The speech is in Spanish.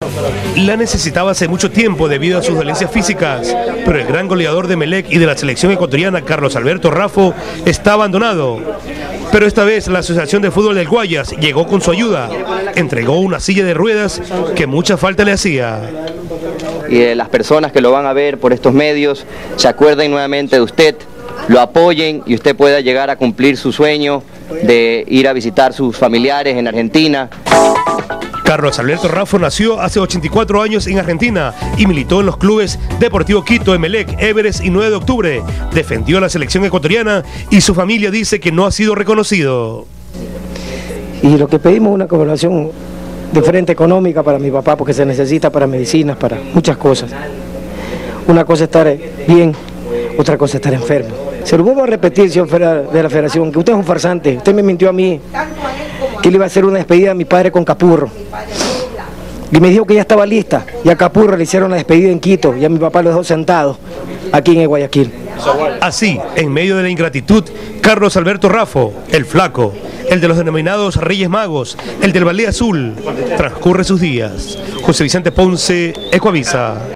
La necesitaba hace mucho tiempo debido a sus dolencias físicas, pero el gran goleador de Emelec y de la selección ecuatoriana, Carlos Alberto Raffo, está abandonado. Pero esta vez la Asociación de Fútbol del Guayas llegó con su ayuda, entregó una silla de ruedas que mucha falta le hacía. Y las personas que lo van a ver por estos medios se acuerden nuevamente de usted, lo apoyen y usted pueda llegar a cumplir su sueño de ir a visitar sus familiares en Argentina. Carlos Alberto Raffo nació hace 84 años en Argentina y militó en los clubes Deportivo Quito, Emelec, Everest y 9 de octubre. Defendió a la selección ecuatoriana y su familia dice que no ha sido reconocido. Y lo que pedimos es una colaboración de frente económica para mi papá, porque se necesita para medicinas, para muchas cosas. Una cosa es estar bien, otra cosa es estar enfermo. Se lo vuelvo a repetir, señor de la Federación, que usted es un farsante. Usted me mintió a mí que le iba a hacer una despedida a mi padre con Capurro. Y me dijo que ya estaba lista. Y a Capurro le hicieron la despedida en Quito. Y a mi papá lo dejó sentado aquí en Guayaquil. Así, en medio de la ingratitud, Carlos Alberto Raffo, el flaco, el de los denominados Reyes Magos, el del Ballet Azul, transcurre sus días. José Vicente Ponce, Ecuavisa.